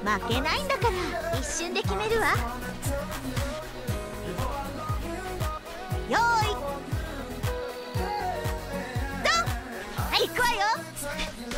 負けないんだから。一瞬で決めるわ。よーいドン、はい、行くわよ。